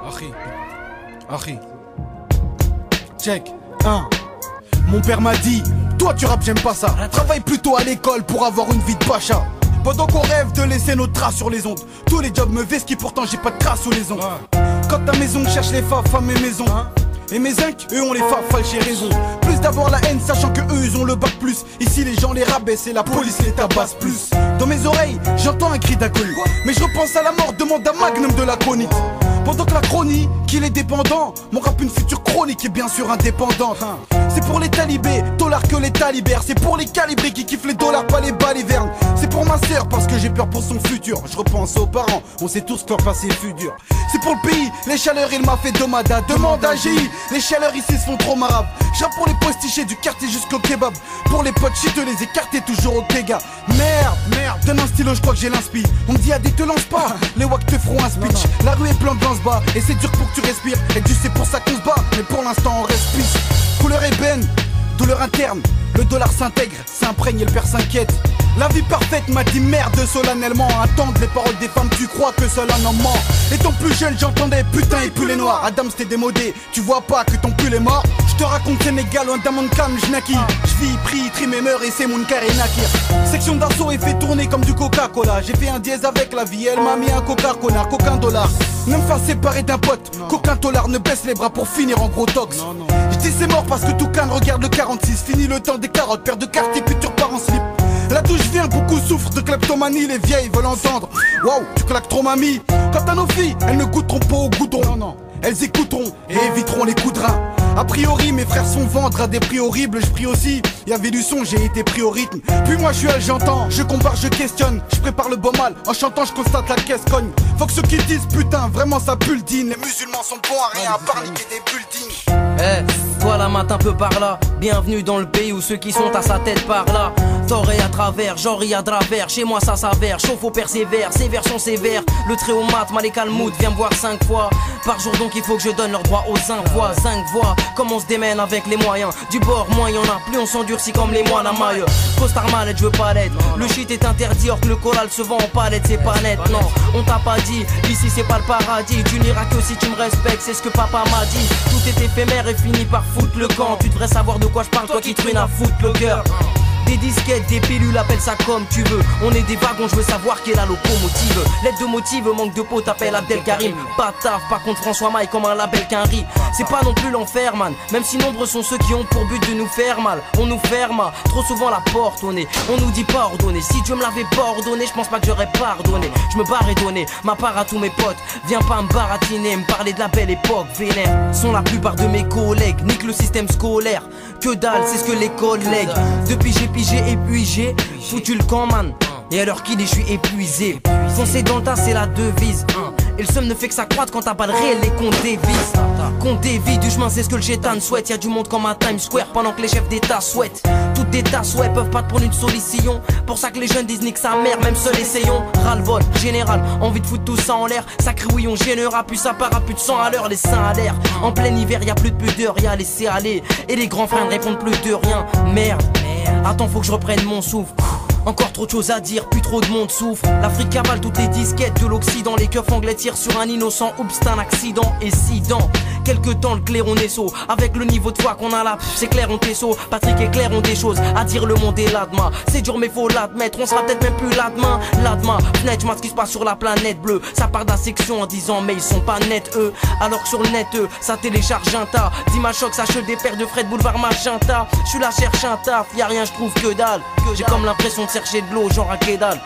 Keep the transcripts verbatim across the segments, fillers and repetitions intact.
Harry, Harry, check, un. Mon père m'a dit, toi tu rappes, j'aime pas ça. Travaille plutôt à l'école pour avoir une vie de pacha. Pendant qu'on rêve de laisser nos traces sur les ondes, tous les jobs me vesquent, pourtant j'ai pas de traces sous les ongles. Quand ta maison cherche les faf à mes maisons, et mes zincs, eux ont les faf, j'ai raison. Plus d'avoir la haine, sachant que eux ils ont le bac plus. Ici les gens les rabaissent et la police les tabasse plus. Dans mes oreilles, j'entends un cri d'inconnu, mais je repense à la mort, demande à Magnum de la chronique. Pendant que la chronique, qu'il est dépendant, mon rap une future chronique est bien sûr indépendante. C'est pour les talibés, dollars que les talibères. C'est pour les calibrés qui kiffent les dollars, pas les balivernes. C'est pour ma sœur parce que j'ai peur pour son futur. Je repense aux parents, on sait tous que leur passé fut dur. C'est pour le pays, les chaleurs il m'a fait domada. Demande à G I, les chaleurs ici se font trop marabes. J'rappe pour les postichés du quartier jusqu'au kebab. Pour les potes shit, les écarter toujours au Kega. Merde, merde, donne un stylo, je crois que j'ai l'inspi. On me dit Adé te lance pas, les wack te feront un speech. La rue est pleine de lance bas et c'est dur pour que tu respires. Et tu sais pour ça qu'on se bat, mais pour l'instant on respire. Couleur ébène, douleur interne, le dollar s'intègre, s'imprègne et le père s'inquiète. La vie parfaite m'a dit merde solennellement. Attendre les paroles des femmes, tu crois que cela n'en ment. Étant plus jeune j'entendais putain et pull les noirs. Adam c'était démodé, tu vois pas que ton pull est mort. Je te raconte Sénégal, loin d'un monde calme, j'naquis. J'vis, prie, trim et meurs et c'est mon carré nakir. Section d'assaut et fait tourner comme du Coca-Cola. J'ai fait un dièse avec la vie, elle m'a mis un coca connard, qu'aucun dollar ne me fasse séparer d'un pote, qu'aucun dollar ne baisse les bras pour finir en gros tox. J'dis c'est mort parce que tout canne regarde le quarante-six. Fini le temps des carottes, paire de quartier, futur part en slip. Là d'où je viens, beaucoup souffrent de kleptomanie. Les vieilles veulent entendre waouh, tu claques trop mamie. Quant à nos filles, elles ne goûteront pas au goudron. Non, non. Elles écouteront et éviteront les coups de rein. A priori, mes frères sont vendre à des prix horribles. Je prie aussi, y'avait du son, j'ai été pris au rythme. Puis moi je suis elle, j'entends, je compare, je questionne. Je prépare le beau mal, en chantant je constate la caisse cogne. Faut que ceux qui disent putain, vraiment ça building. Les musulmans sont bons à rien à part niquer des buildings. Eh, hey, toi la mat un peu par là. Bienvenue dans le pays où ceux qui sont à sa tête par là. Tort et à travers, genre y a travers. Chez moi ça s'avère, chauffe au persévère. Sévère sont sévères, le trait au mat, mal et calmoud. Viens me voir cinq fois par jour, donc il faut que je donne leur droit aux cinq voix. Cinq voix, comme on se démène avec les moyens. Du bord, moins y'en a, plus on s'endurcit comme les moines à maille. Costard malette, je veux pas l'être. Le shit est interdit, or que le choral se vend en palette, c'est pas net. Non, on t'a pas dit, ici c'est pas le paradis. Tu n'iras que si tu me respectes, c'est ce que papa m'a dit. Tout est éphémère et finit par foutre le camp. Tu devrais savoir de quoi je parle, toi qui truine à foutre le cœur. Des disquettes, des pilules, appelle ça comme tu veux. On est des wagons, je veux savoir qui est la locomotive. L'aide de motive, manque de peau, t'appelles Abdelkarim. Pas taf, par contre François Maille comme un label qu'un riz. C'est pas non plus l'enfer man, même si nombreux sont ceux qui ont pour but de nous faire mal. On nous ferme, trop souvent la porte au nez. On nous dit pardonner, si Dieu me l'avait pas ordonné, je pense pas que j'aurais pardonné. Je me barre et donner ma part à tous mes potes. Viens pas me baratiner, me parler de la belle époque vénère. Sont la plupart de mes collègues, nique le système scolaire. Que dalle, c'est ce que l'école lègue. Depuis j'ai pigé et puis j'ai foutu le camp man. Et alors qu'il est, je suis épuisé. Foncer dans le tas c'est la devise. Et le seum ne fait que ça croître quand t'as pas le réel et qu'on dévise. Qu'on dévie du chemin, c'est ce que le chétan souhaite. Y'a du monde comme un Times Square pendant que les chefs d'état souhaitent. Toutes des tasses, ouais, peuvent pas te prendre une solution. Pour ça que les jeunes disent nique sa mère, même seul essayons. Ras-le-bol, général, envie de foutre tout ça en l'air. Sacré oui, on gênera, puis ça part à plus de sang à l'heure, les seins à l'air. En plein hiver, y'a plus de pudeur, y'a laissé aller. Et les grands frères ne répondent plus de rien. Merde, attends, faut que je reprenne mon souffle. Encore trop de choses à dire, plus trop de monde souffre. L'Afrique cavale toutes les disquettes de l'Occident. Les keufs anglais tirent sur un innocent. Oups, c'est un accident. Et si dans quelque temps le clairon est saut, avec le niveau de foi qu'on a là, c'est clair on t'est-saut. Patrick et Claire ont des choses à dire, le monde est là demain. C'est dur mais faut l'admettre, on sera peut-être même plus là demain. Là demain, fenêtre, je ce qui se passe sur la planète bleue. Ça part d'insection en disant mais ils sont pas nets eux. Alors que sur le net eux, ça télécharge un tas d'images chocs, ça chute des paires de Fred Boulevard Magenta. Je suis là cherche un taf, y'a rien je trouve que dalle. J'ai comme l'impression de chercher de l'eau genre à Kédal.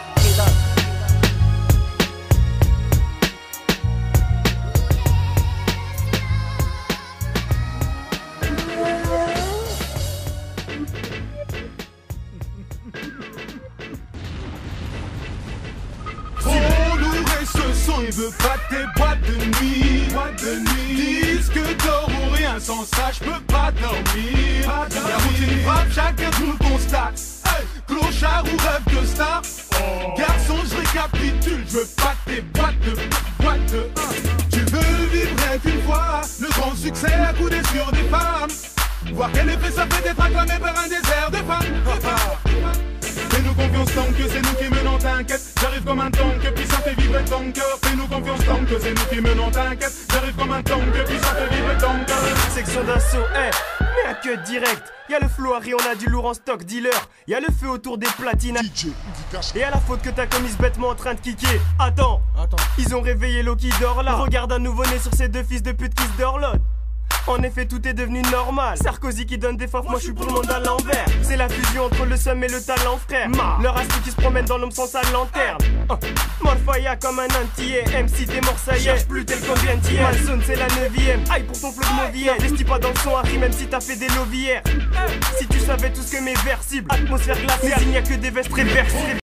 Il veut pas tes boîtes de nuit, boîte de nuit. Disque d'or ou rien, sans ça je peux pas dormir. Pas dormir. Y'a routine frappe, chacun nous constate. Hey, clochard ou rêve de star. Oh. Garçon, je récapitule, je veux pas tes boîtes de boîte de. Tu veux vivre une fois, le grand succès à couder sur des femmes. Voir quel effet ça fait d'être acclamé par un désert de femmes. Fais-nous confiance tant que c'est nous qui menons t'inquiète, j'arrive comme un tank, puis ça fait vibrer ton cœur. Fais-nous confiance tant que c'est nous qui menons, t'inquiète, j'arrive comme un tank, puis ça fait vibrer ton cœur. Section d'assaut, eh, mais à cut direct. Y'a le flow Harry, on a du lourd en stock, dealer. Y'a le feu autour des platines. Et à la faute que t'as commise bêtement en train de kicker. Attends, Attends. ils ont réveillé l'eau qui dort là. Regarde un nouveau-né sur ces deux fils de pute qui se dorlotent. En effet, tout est devenu normal. Sarkozy qui donne des faves, moi je suis pour le monde à l'envers. C'est la fusion entre le seum et le talent, frère. Leur astuce qui se promène dans l'homme sans sa lanterne. Uh. Morfaya comme un antillais. M C t'es mort, ça y est. Plus tel combien t'y Malzone, c'est la neuvième. Aïe pour ton flow de mauvière. N'investis pas dans le son, Harry, même si t'as fait des lovières. Si tu savais tout ce que mes vers ciblent, atmosphère glacée, il n'y a que des vestes réversibles.